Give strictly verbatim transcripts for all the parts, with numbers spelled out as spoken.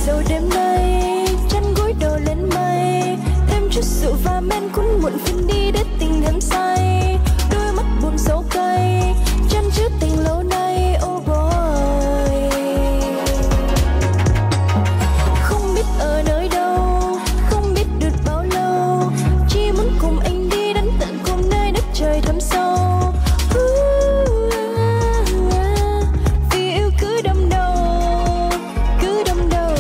sầu đêm nay, chăn gối đầu lên mây, thêm chút rượu và men cuốn muộn phiên đi để tình thêm say. Đôi mắt buồn sâu cay, chăn chứa tình lâu nay, oh boy. Không biết ở nơi đâu, không biết được bao lâu, chỉ muốn cùng anh đi đến tận cùng nơi đất trời thẳm sâu. Vì yêu cứ đâm đầu, cứ đâm đầu.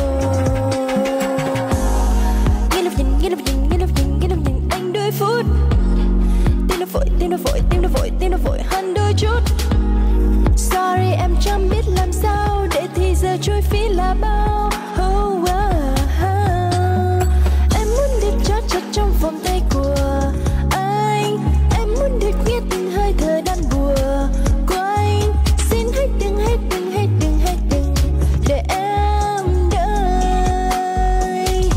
Nghe nó nhìn, nghe nó nhìn, nghe nó nhìn, nghe nó nhìn anh đôi phút. Tim nó vội, tim nó vội, tim nó vội, tim nó vội hơn đôi chút. Sorry em chẳng biết làm sao để thì giờ trôi phí là bao. Oh, oh, oh. Em muốn được chót chót trong vòng tay của anh. Em muốn được nghe từng hơi thở đan bùa của anh. Xin hãy đừng, hãy đừng, hãy đừng, hãy đừng để em đợi.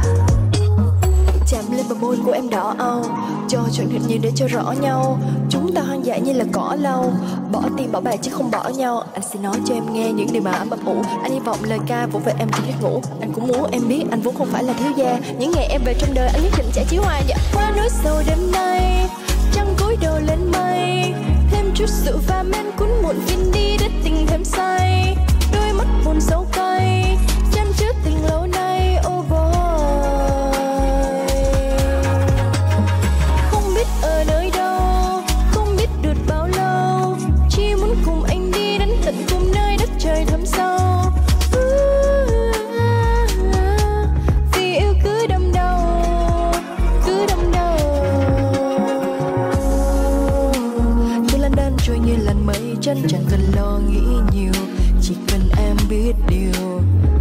Chạm lên bờ môi của em đỏ au, cho chuyện thật nhiều để cho rõ nhau. Chúng ta hoang dại như là cỏ lau, bỏ tiền bỏ bạc chứ không bỏ nhau. Anh sẽ nói cho em nghe những điều mà anh ấp ủ. Anh hy vọng lời ca vỗ về em trong giấc ngủ. Anh cũng muốn em biết anh vốn không phải là thiếu gia. Những ngày em về trong đời anh nhất định sẽ chiếu hoa. Dạ. Qua núi sầu đêm nay, trăng cúi đầu lên mây, thêm chút rượu và men cuốn muộn phiên đi để tình thêm say. Đôi mắt buồn sâu cay, chăn chứa tình lâu nay, oh boy. Không biết ở nơi đâu, không biết được bao lâu, chỉ muốn cùng anh đi đến tận cùng nơi đất trời thẳm sâu. Vì yêu cứ đâm đầu, cứ đâm đầu. Tôi lăn đan trôi như làn mây, chân chẳng cần lo nghĩ nhiều, chỉ cần em biết điều.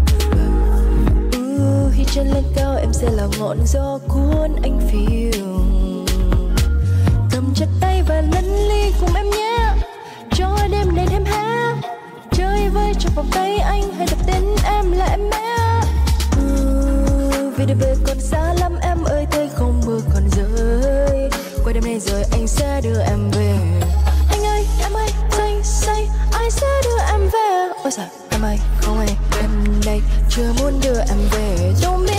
Ừ, khi chân lên cao em sẽ là ngọn gió cuốn anh phiêu. Cầm chặt tay và lăn ly cùng em nhé, cho đêm này thêm hát. Chơi vơi trong vòng tay anh, hãy đặt tên em là em bé. Ừ, vì đời về còn xa lắm em ơi, tay không mưa còn rơi. Qua đêm nay rồi anh sẽ đưa em về. Anh ơi, em ơi, say, say, ai sẽ đưa em về? Ôi giời, em ơi, không ai, em đây chưa muốn đưa em về. Don't